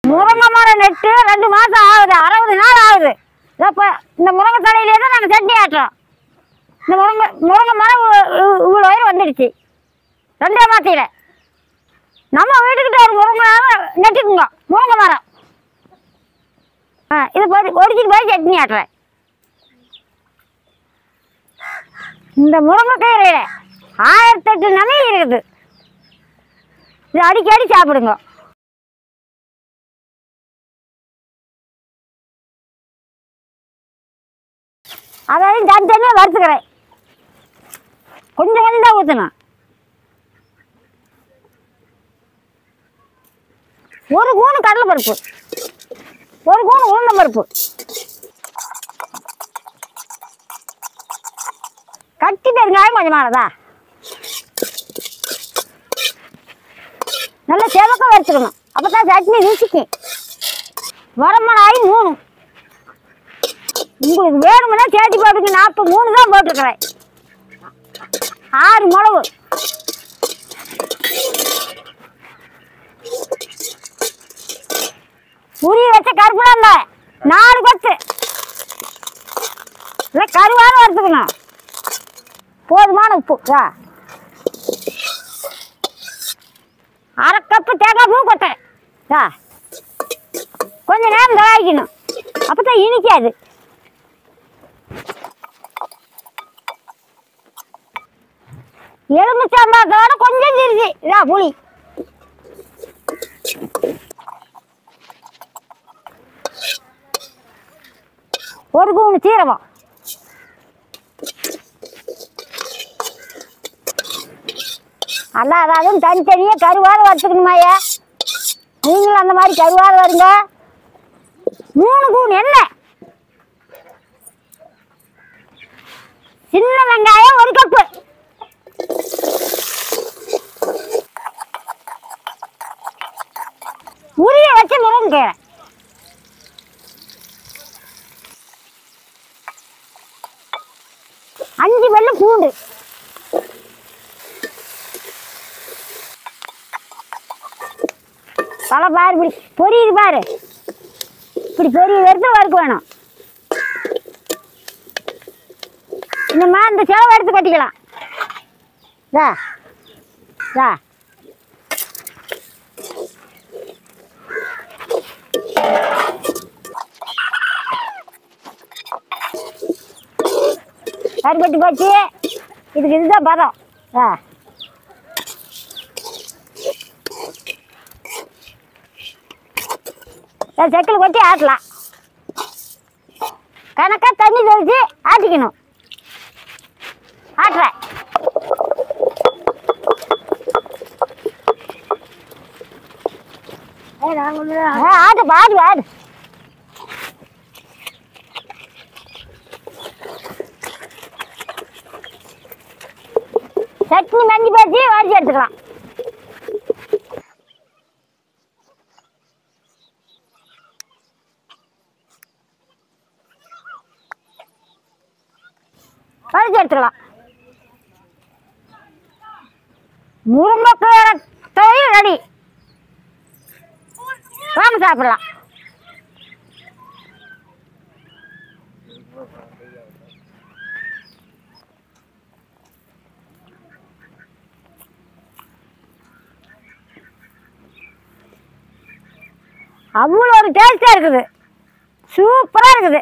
முருங்கை மரம் நட்டு 2 மாசம் ஆகுது, 60 நாள் ஆகுது. இப்போ இந்த முருங்கை தலையிலே தான் நாங்கள் சட்னி ஆட்டுறோம். இந்த முருங்கை மரம் இவ்வளோ உயரம் வந்துடுச்சு 2 மாசத்தில். நம்ம வீட்டுக்கிட்ட ஒரு முருங்கை நட்டுக்குங்க, முருங்கை மரம். இது ஒடிச்சிட்டு போய் சட்னி ஆட்டுறேன். இந்த முருங்கைக்கீரையில் 1008 நன்மை இருக்குது. இது அடிக்கடி சாப்பிடுங்க. அதையும் தனித்தனியாக வறுத்துக்கிறேன். கொஞ்சம் கொஞ்சம் தான் ஊற்றணும். 1 கூணு கடலைப்பருப்பு, 1 கூணு உளுந்தம்பருப்பு, கட்டி பெருங்காயம் கொஞ்சமானதா, நல்லா செவக்க வறுத்துக்கணும். அப்போ தான் சட்னி ருசிக்கும். வரமிளகாய் 3, உங்களுக்கு வேணும்னா சேர்த்து போட்டுக்கு. 43 தான் போட்டுருக்கிறேன். 6 மிளகு, உரிய வச்ச கருப்புலாங்க 4 கொத்து. இல்லை கருவான வறுத்துக்கணும். போதுமான உப்பு, 1/2 கப்பு தேங்காய் பூ கொட்டை. கொஞ்சம் நேரம் தயாரிக்கணும், அப்போ தான் இனிக்காது. எலுமிச்சம்பழத்தோட கொஞ்சம் சிரிச்சு புளி, ஒரு கூணு சீரகம், அதான் தனித்தனியாக கருவாத வறுத்துக்கணுமாயா. நீங்களும் அந்த மாதிரி கருவாத வருங்க. 3 கூணு எண்ணெய், சின்ன வெங்காயம் 1 கப்பு, உரிய வச்ச முருங்கைக்கீரை, அஞ்சு வெள்ளை பூண்டு, பல பாரு இப்படி பொரியுது பாரு. இப்படி பொரிய எடுத்து வறுக்க வேணும். இந்த மாதிரி இந்த செலவு எடுத்து கட்டிக்கலாம். கறி கட்டி போச்சு. இதுதான் பதம். செக்கில் கொட்டி ஆட்டலாம். கணக்காக தண்ணி தெளிச்சு ஆட்டிக்கணும். ஆட்டுறேன். ஆடு பாடு ஆடு. சட்னி மஞ்சி போச்சு, வடிச்சு எடுத்துக்கலாம். வடிச்சு எடுத்துக்கலாம். முருங்கைக்கீரை தொழில் ரெடி. வாங்க சாப்பிடலாம். அவ்வளோ ஒரு டேஸ்டாக இருக்குது. சூப்பராக இருக்குது.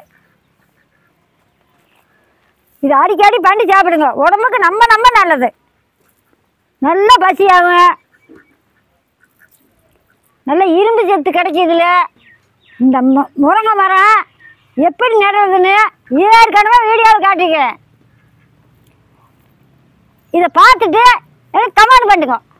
இது அடிக்கடி பண்ணி சாப்பிடுங்க. உடம்புக்கு நம்ம நல்லது. நல்ல பசியாகும். நல்ல இரும்பு சத்து கிடைக்கிதுல. இந்த முருங்கை மரம் எப்படி நடுறதுன்னு ஏற்கனவே வீடியோவில் காட்டிக்கிறேன். இதை பார்த்துட்டு எனக்கு கமெண்ட் பண்ணுங்க.